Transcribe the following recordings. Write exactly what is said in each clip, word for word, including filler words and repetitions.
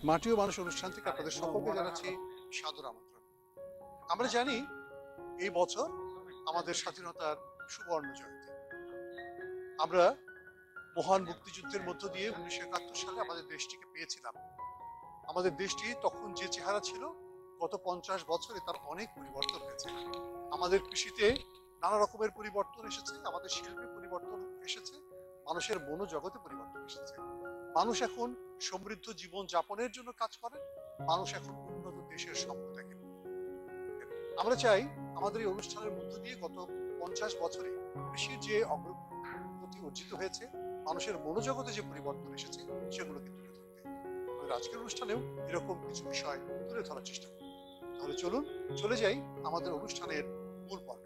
মাটি ও মানুষ অনুষ্ঠান থেকে আপনাদের সকলকে জানাচ্ছি সাদর আমন্ত্রণ। আমরা জানি এই বছর আমাদের স্বাধীনতার সুবর্ণ জয়ন্তী। আমরা মহান মুক্তিযুদ্ধের মধ্য দিয়ে উনিশশো একাত্তর সালে আমাদের দেশটিকে পেয়েছিলাম। আমাদের দেশটি তখন যে চেহারা ছিল, গত পঞ্চাশ বছরে তার অনেক পরিবর্তন হয়েছে। আমাদের কৃষিতে নানা রকমের পরিবর্তন এসেছে, আমাদের শিল্পে পরিবর্তন এসেছে, মানুষের মনোজগতে পরিবর্তন এসেছে। মানুষ এখন সমৃদ্ধ জীবন যাপনের জন্য কাজ করে, মানুষ এখন উন্নত দেশের স্বপ্ন দেখে। আমরা চাই আমাদের এই অনুষ্ঠানের মধ্য দিয়ে গত পঞ্চাশ বছরে কৃষির যে অগ্রগতি অর্জিত হয়েছে, মানুষের মনোজগতে যে পরিবর্তন এসেছে, সেগুলোকে তুলে ধরতে। আমাদের আজকের অনুষ্ঠানেও এরকম কিছু বিষয় তুলে ধরার চেষ্টা করি। তাহলে চলুন চলে যাই আমাদের অনুষ্ঠানের মূল পর্বে।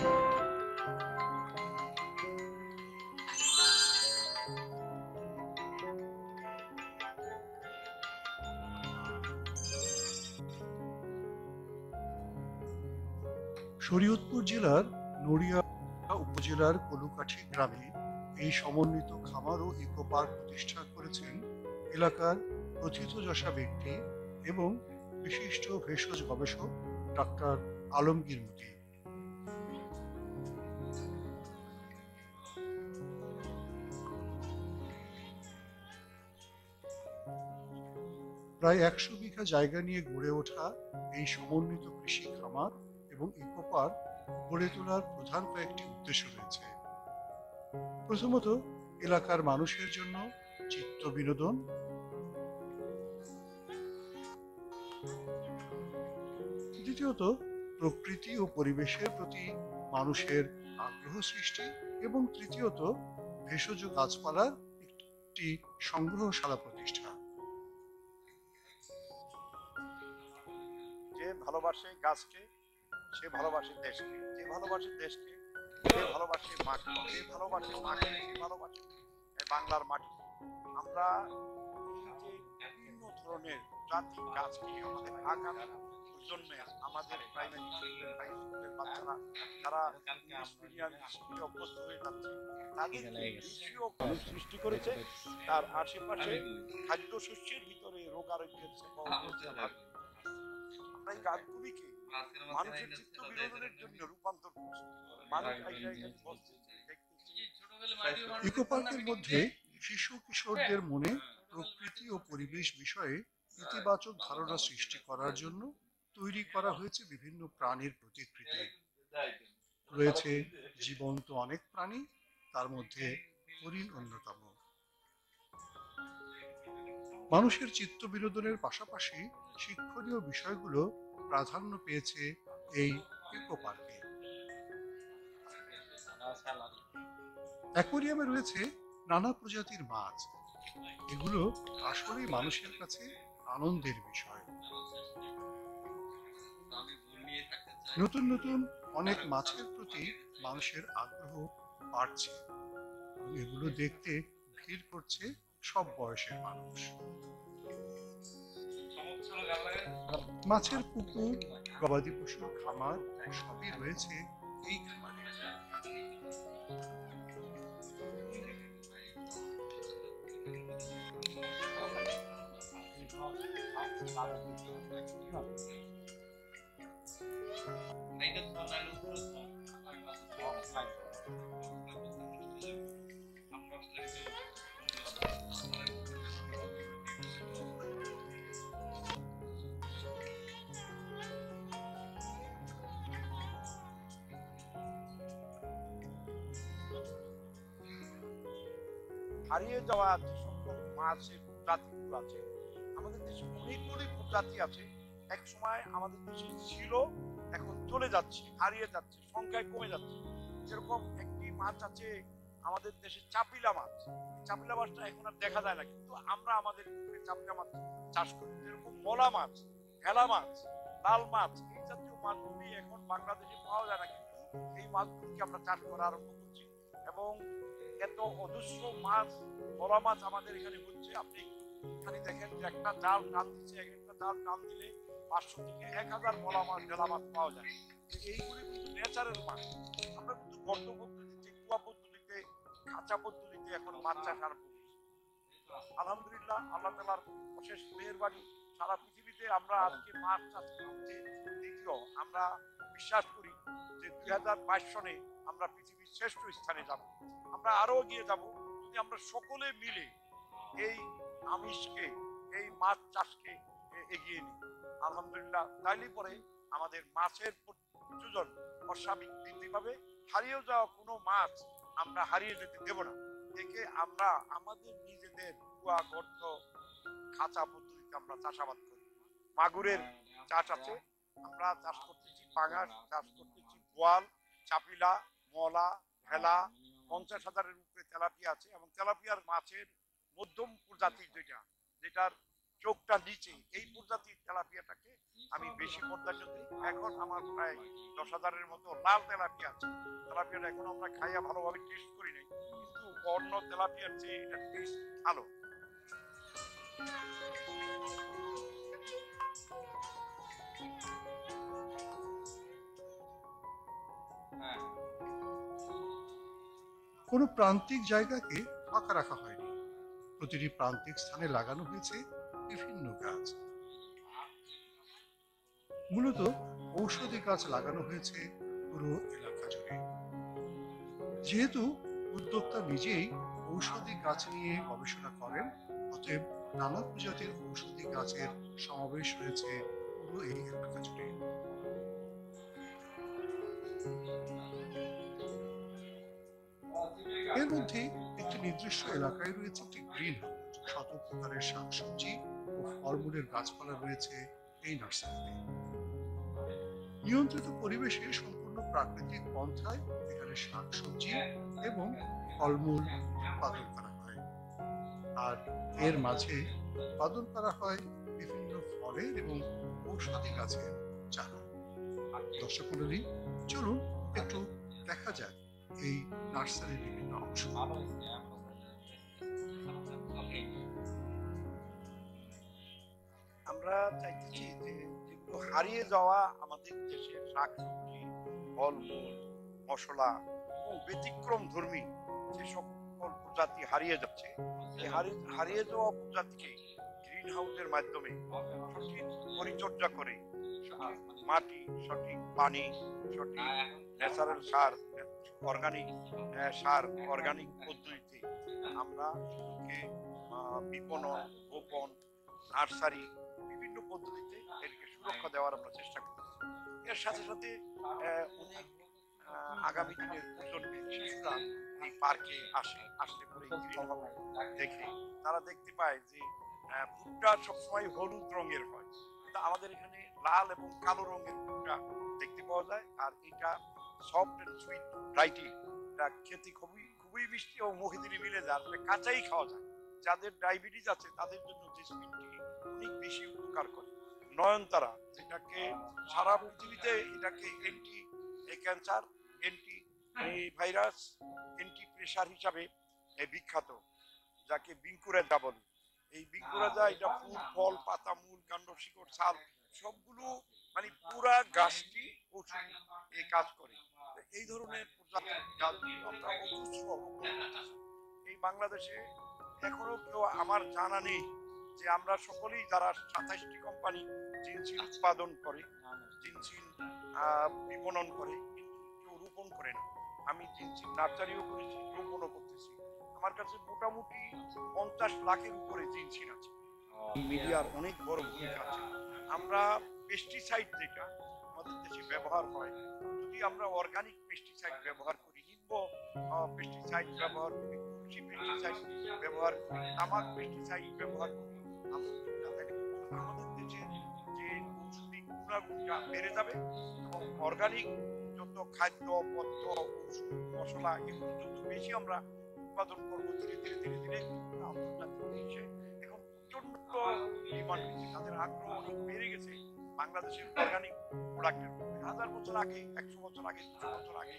শরীয়তপুর জেলার নড়িয়া উপজেলার কলুকাঠি গ্রামে এই সমন্বিত খামার ও ইকো পার্ক প্রতিষ্ঠা করেছেন এলাকার প্রথিতযশা ব্যক্তি এবং বিশিষ্ট ভেষজ গবেষক ডাক্তার আলমগীর মতি। প্রায় একশো বিঘা জায়গা নিয়ে গড়ে ওঠা এই সমন্বিত কৃষি খামার এবং ইকো পার্ক গড়ে তোলার প্রধান কয়েকটি উদ্দেশ্য রয়েছে। প্রথমত, এলাকার মানুষের জন্য চিত্ত বিনোদন, দ্বিতীয়ত প্রকৃতি ও পরিবেশের প্রতি মানুষের আগ্রহ সৃষ্টি এবং তৃতীয়ত ভেষজ গাছপালার একটি সংগ্রহশালা প্রতিষ্ঠা। যে ভালোবাসে গাছকে সে ভালোবাসে দেশকে, যে ভালোবাসে দেশকে সে ভালোবাসে মাকে, যে ভালোবাসে মাকে সে ভালোবাসে বাংলার মাটি। আমরা এই যে বিভিন্ন ধরনের জাতি গাছকে আমাদের আগামী প্রজন্মে আমাদের প্রাইমারি স্কুলের বাচ্চারা যারা ইংলিশ মিডিয়াম স্কুলে অভ্যস্ত হয়ে যাচ্ছে, তাদের দেশীয় সৃষ্টি করেছে। তার আশেপাশে খাদ্য শস্যের ভিতরে রোগ আরোগ্যের সেবা। আমরা এই গাছগুলিকে মানুষের চিত্ত বিনোদনের জন্য রূপান্তর করছি। ইকো পার্কের মধ্যে শিশু কিশোরদের মনে প্রকৃতি ও পরিবেশ বিষয়ে ইতিবাচক ধারণা সৃষ্টি করার জন্য তৈরি করা হয়েছে বিভিন্ন প্রাণীর প্রতিকৃতি। রয়েছে জীবন্ত অনেক প্রাণী, তার মধ্যে হরিণ অন্যতম। মানুষের চিত্ত বিনোদনের পাশাপাশি শিক্ষণীয় বিষয়গুলো প্রাধান্য পেয়েছে এই ইকো পার্কে। অ্যাকোয়ারিয়ামে রয়েছে নানা প্রজাতির মাছ। এগুলো আসলেই মানুষের কাছে আনন্দের বিষয়। নতুন নতুন অনেক মাছের প্রতি মানুষের আগ্রহ বাড়ছে, এগুলো দেখতে ভিড় করছে সব বয়সের মানুষ। মাছের পুকুর, গবাদি পশুর খামার সবই রয়েছে এই খামারে। হারিয়ে যাওয়া যে সকল মাছের প্রজাতিগুলো আছে, আমাদের দেশে অনেকগুলি প্রজাতি আছে। এক সময় আমাদের দেশে ছিল, এখন চলে যাচ্ছে, হারিয়ে যাচ্ছে, সংখ্যায় কমে যাচ্ছে। যেরকম একটি মাছ আছে আমাদের দেশে চাপিলা মাছ। চাপিলা মাছটা এখন আর দেখা যায় না, কিন্তু আমরা আমাদের চাপিলা মাছ চাষ করি। যেরকম মলা মাছ, ভেলা মাছ, লাল মাছ, এই জাতীয় মাছগুলি এখন বাংলাদেশে পাওয়া যায় না, কিন্তু এই মাছগুলিকে আমরা চাষ করা আরম্ভ করছি। এবং এত অজস্র মাছ, বড় মাছ আমাদের এখানে হচ্ছে। আপনি এখানে দেখেন যে একটা জাল টান দিচ্ছে, একটা জাল টান দিলে পাঁচশো থেকে এক হাজার বড় মাছ, ভেলা মাছ পাওয়া যায়। এইগুলি কিন্তু ন্যাচারাল মাছ। আমরা কিন্তু গর্ত পদ্ধতিতে, কুয়া পদ্ধতিতে, খাঁচা পদ্ধতিতে এখন মাছ চাষ আরম্ভ করছি। আলহামদুলিল্লাহ আল্লাহ তাআলার অশেষ মেহেরবানি, সারা পৃথিবীতে আমরা আজকে মাছ চাষ করতে দ্বিতীয়। আমরা বিশ্বাস করি যে দুই হাজার বাইশ সনে আমরা পৃথিবীর শ্রেষ্ঠ স্থানে যাব। আমরা আরো এগিয়ে যাব যদি আমরা সকলে মিলে এই আমিষকে, এই মাছ চাষকে এ- এগিয়ে নিই। আলহামদুলিল্লাহ তাইলে পরে আমাদের মাছের প্রয়োজন অস্বাভাবিক বৃদ্ধি পাবে। হারিয়ে যাওয়া কোনো মাছ আমরা হারিয়ে যেতে দেব না। একে আমরা আমাদের নিজেদের কুয়া গর্ত খাঁচা পদ্ধতিতে আমরা চাষাবাদ করি। মাগুরের চাষ আছে, আমরা চাষ করতেছি পাঙাশ, চাষ করতেছি বোয়াল, চাপিলা, মলা, ভেলা, পঞ্চাশ হাজারের উপরে তেলাপিয়া আছে। এবং তেলাপিয়ার মাছের মধ্যম প্রজাতির যেটা, যেটার চোখটা নিচে, এই প্রজাতির তেলাপিয়াটাকে আমি বেশি প্রাধান্য দিই। এখন আমার প্রায় দশ হাজারের মতো লাল তেলাপিয়া আছে। তেলাপিয়াটা এখন আমরা খাইয়া ভালোভাবে টেস্ট করি নাই, কিন্তু অন্য তেলাপিয়ার চেয়ে এটা টেস্ট ভালো। কোনো প্রান্তিক জায়গাকে ফাঁকা রাখা হয়নি, প্রতিটি প্রান্তিক স্থানে লাগানো হয়েছে বিভিন্ন গাছ। মূলত ঔষধি গাছ লাগানো হয়েছে পুরো এলাকা জুড়ে। যেহেতু উদ্যোক্তা নিজেই ঔষধি গাছ নিয়ে গবেষণা করেন, অতএব নানা প্রজাতির ঔষধি গাছের সমাবেশ রয়েছে পুরো এই এলাকা জুড়ে। এর মধ্যে একটি নির্দিষ্ট এলাকায় রয়েছে একটি গ্রিন হাউস। শত প্রকারের শাকসবজি ও ফলমূলের গাছপালা রয়েছে এই নার্সারিতে। নিয়ন্ত্রিত পরিবেশে সম্পূর্ণ প্রাকৃতিক পন্থায় এখানে শাকসবজি এবং ফলমূল উৎপাদন করা হয়। আর এর মাঝে উৎপাদন করা হয় বিভিন্ন ফলের এবং ঔষধি গাছের চারা। দর্শক মণ্ডলী, চলুন একটু দেখা যাক এই নার্সারির বিভিন্ন অংশ। আমরা চাইতেছি যে যেগুলো হারিয়ে যাওয়া আমাদের দেশের শাকসবজি, ফলমূল, মশলা এবং ব্যতিক্রম ধর্মী যে সকল প্রজাতি হারিয়ে যাচ্ছে, এই হারিয়ে হারিয়ে যাওয়া প্রজাতিকে গ্রিন হাউসের মাধ্যমে সঠিক পরিচর্যা করে সঠিক মাটি, সঠিক পানি, সঠিক ন্যাচারাল সার, অর্গানিক সার, অর্গানিক পদ্ধতিতে আমরা এগুলোকে আহ, বিপণন, গোপন, নার্সারি বিভিন্ন পদ্ধতিতে এটাকে সুরক্ষা দেওয়ার আমরা চেষ্টা করতেছি। এর সাথে সাথে আহ, অনেক আহ, আগামী দিনের প্রজন্মের শিশুরা এই পার্কে আসে, আসলে পরে এই গ্রিন হাউস দেখে তারা দেখতে পায় যে আহ, ফুলটা সবসময় হলুদ রঙের হয়, কিন্তু আমাদের এখানে লাল এবং কালো রঙের ফুলটা দেখতে পাওয়া যায়। আর এটা সফট এন্ড সুইট রাইটি, এটা খেতে খুবই খুবই মিষ্টি ও মুখে দিলে মিলে যায়, আসলে কাঁচাই খাওয়া যায়। যাদের ডায়াবেটিস আছে তাদের জন্য জেসমিনটি অনেক বেশি উপকার করে। নয়নতারা, যেটাকে সারা পৃথিবীতে এটাকে anti cancer, anti virus, anti pressure হিসাবে এ বিখ্যাত, যাকে বিঙ্কুরাজা বলে। এই বিঙ্কুরাজা এটা ফুল, ফল, পাতা, মূল, কাণ্ড, শিকড়, ছাল সবগুলো মানে পুরা গাছটি ওষুধ এই কাজ করে। এই ধরনের প্রজাতির গাছগুলো আমরা অজস্র রোপণ করতেছি। এই বাংলাদেশে এখনো কেউ আমার জানা নেই যে আমরা সকলেই যারা সাতাইশটি কোম্পানি জিনসিন উৎপাদন করে, জিনসিন বিপণন করে, কিন্তু কেউ রোপণ করে না। আমি জিনসিন নার্সারিও করেছি, রোপণও করতেছি। আমার কাছে মোটামুটি পঞ্চাশ লাখের উপরে জিনসিন আছে। মিডিয়ার অনেক বড় ভূমিকা আছে। আমরা পেস্টিসাইড যেটা আমাদের দেশে ব্যবহার হয়, যদি আমরা অর্গানিক পেস্টিসাইড ব্যবহার করি, নিম্ব পেস্টিসাইড ব্যবহার করি, তুলসী পেস্টিসাইড ব্যবহার করি, তামাক পেস্টিসাইড ব্যবহার করি, আমাদের দেশের যে ঔষধি গুণাগুণটা বেড়ে যাবে এবং অর্গানিক যত খাদ্য পদ্য, ওষুধ, মশলা এগুলো যত বেশি আমরা উৎপাদন করবো, ধীরে ধীরে ধীরে ধীরে আন্তর্জাতিক বিশ্বে এখন প্রচন্ড ডিমান্ড হয়েছে, তাদের আগ্রহ অনেক বেড়ে গেছে বাংলাদেশের অর্গানিক প্রোডাক্টের। হাজার বছর আগে, একশো বছর আগে, দুশো বছর আগে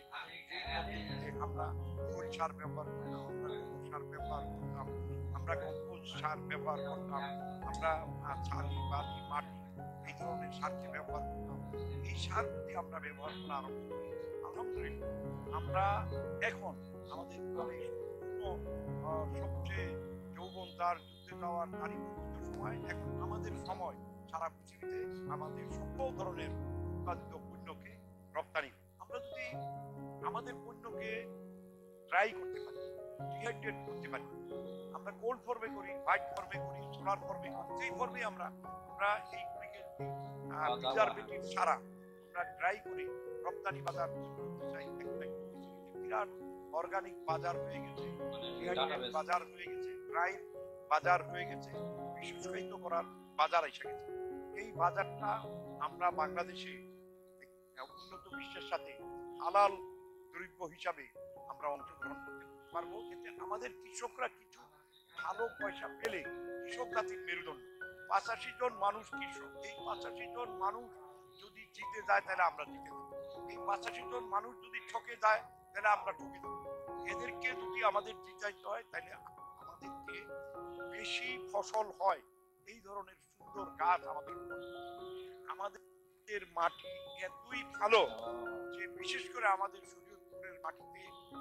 আমরা খৈল সার ব্যবহার করতাম, আমরা গোবর সার ব্যবহার করতাম, আমরা কম্পোস্ট সার ব্যবহার করতাম, আমরা ছালি, বালি, মাটি এই ধরনের সারকে ব্যবহার করতাম। এই সার যদি আমরা ব্যবহার করা আরম্ভ করি, আলহামদুলিল্লাহ আমরা এখন আমাদের গ্রামে সবচেয়ে যৌবন তার যুদ্ধে যাওয়ার নারী পর্যন্ত সময়, এখন আমাদের সময় সারা পৃথিবীতে আমাদের সকল ধরনের উৎপাদিত পণ্যকে রপ্তানি। আমরা যদি আমাদের পণ্যকে ড্রাই করতে পারি, ডিহাইড্রেট করতে পারি, আমরা কোল্ড ফর্মে করি, হোয়াইট ফর্মে করি, সোলার ফর্মে করি, যেই ফর্মে আমরা আমরা এইগুলিকে প্রিজারভেটিভ ছাড়া আমরা ড্রাই করে রপ্তানি বাজার করতে চাই, এখন একটা পৃথিবীতে বিরাট অর্গানিক বাজার হয়ে গেছে, ডিহাইড্রেট বাজার হয়ে গেছে, ড্রাই বাজার হয়ে গেছে, বিশেষায়িত করার বাজার এসে গেছে। এই বাজারটা আমরা বাংলাদেশে উন্নত বিশ্বের সাথে হালাল দ্রব্য হিসাবে আমরা অংশগ্রহণ করতে পারবো, এতে আমাদের কৃষকরা কিছু ভালো পয়সা পেলে কৃষক জাতির মেরুদণ্ড। পঁচাশি জন মানুষ কৃষক, এই পঁচাশি জন মানুষ যদি জিতে যায় তাহলে আমরা জিতে যাবো, এই পঁচাশি জন মানুষ যদি ঠকে যায় তাহলে আমরা ঠকে যাবো। এদেরকে যদি আমাদের জিতাইতে হয় তাহলে আমাদেরকে বেশি ফসল হয় এই ধরনের সুন্দর গাছ আমাদের আমাদের মাটি এতই ভালো যে বিশেষ করে আমাদের শরীয়তপুরের মাটিতে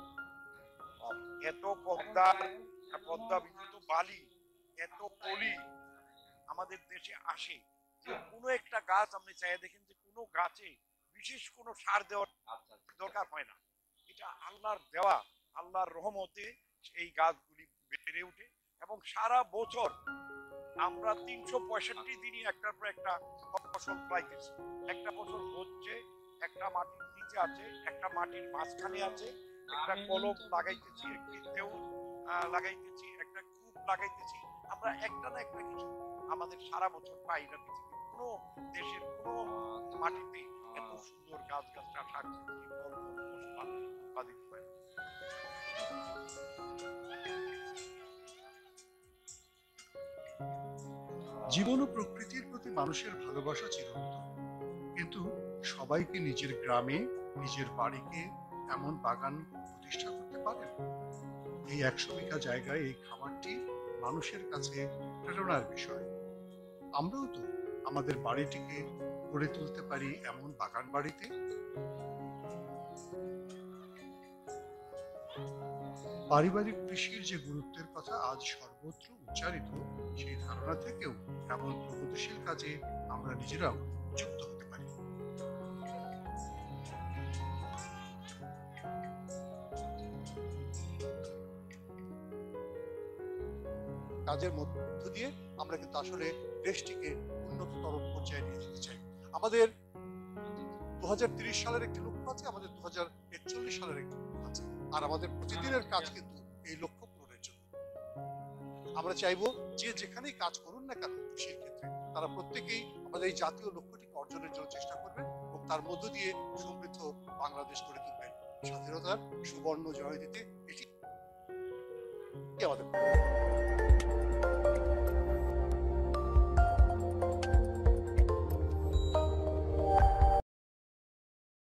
এত পদ্মা পদ্মা বিদ্যুৎ বালি, এত পলি আমাদের দেশে আসে যে কোনো একটা গাছ আপনি চাই দেখেন যে কোনো গাছে বিশেষ কোনো সার দেওয়ার দরকার হয় না। এটা আল্লাহর দেওয়া, আল্লাহর রহমতে এই গাছগুলি বেড়ে ওঠে এবং সারা বছর আমরা তিনশো পঁয়ষট্টি দিনই একটার পর একটা ফসল পাইতেছি। একটা ফসল হচ্ছে, একটা মাটির নিচে আছে, একটা মাটির মাঝখানে আছে, একটা কলম লাগাইতেছি, একটি দেউল লাগাইতেছি, একটা কূপ লাগাইতেছি। আমরা একটা না একটা কিছু আমাদের সারা বছর পাই না। পৃথিবীর কোনো দেশের কোনো মাটিতে এত সুন্দর গাছ গাছটা শাকসবজি ফল মশলা উৎপাদিত হয়। জীবন ও প্রকৃতির প্রতি মানুষের ভালোবাসা চিরন্তন, কিন্তু সবাইকে নিজের গ্রামে নিজের বাড়িকে এমন বাগান প্রতিষ্ঠা করতে পারেন? এই একশো বিঘা জায়গায় এই খামারটি মানুষের কাছে প্রেরণার বিষয়। আমরাও তো আমাদের বাড়িটিকে গড়ে তুলতে পারি এমন বাগান বাড়িতে। পারিবারিক কৃষির যে গুরুত্বের কথা আজ সর্বত্র উচ্চারিত, সেই ধারণা থেকেও এমন প্রগতিশীল কাজে আমরা নিজেরাও যুক্ত হতে পারি। কাজের মধ্য দিয়ে আমরা কিন্তু আসলে দেশটিকে উন্নততর পর্যায়ে নিয়ে যেতে চাই। আমাদের দু হাজার তিরিশ সালের একটি লক্ষ্য আছে, আমাদের দু হাজার একচল্লিশ সালের একটি লক্ষ্য আছে, আর আমাদের প্রতিদিনের কাজ কিন্তু এই লক্ষ্য পূরণের জন্য। আমরা চাইবো যে যেখানেই কাজ করুন না কেন কৃষির ক্ষেত্রে, তারা প্রত্যেকেই আমাদের এই জাতীয় লক্ষ্যটিকে অর্জনের জন্য চেষ্টা করবেন এবং তার মধ্য দিয়ে সমৃদ্ধ বাংলাদেশ গড়ে তুলবেন। স্বাধীনতার সুবর্ণ জয়ন্তীতে এটি আমাদের